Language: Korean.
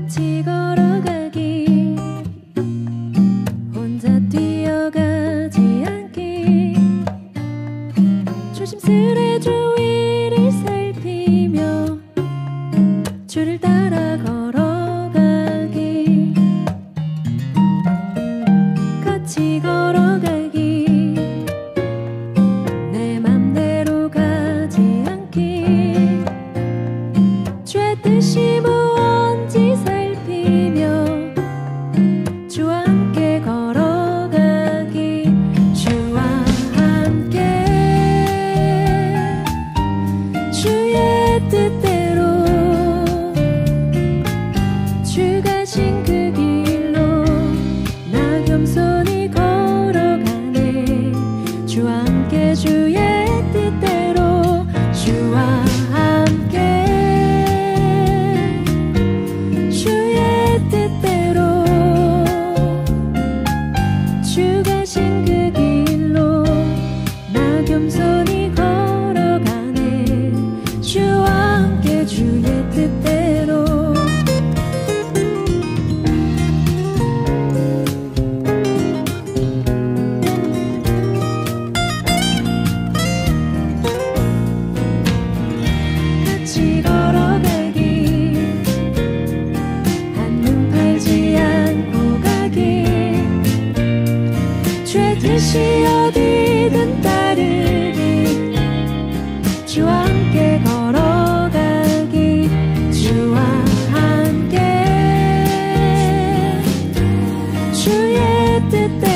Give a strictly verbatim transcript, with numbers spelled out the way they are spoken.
같이 걸어가기 혼자 뛰어가지 않기 조심스레 주위를 살피며 줄을 따라 걸어가기 같이 걸어가기 내 맘대로 가지 않기 죄뜻이 무언지 살피며 주와 함께 걸어가기 주와 함께 주의 뜻대로 주 가신 그 길로 나 겸손히 걸어가네 주와 함께 주의 뜻대로 주와 함께 주의 뜻대로 주 가신 그 길로 나 겸손히 걸어가네 주와 함께 주의 뜻대로 같이 걸어가기 한눈 팔지 않고 가기 죄뜻이 어디든 따르기 주와 함께 걸어가기 주와 함께 주의 뜻대로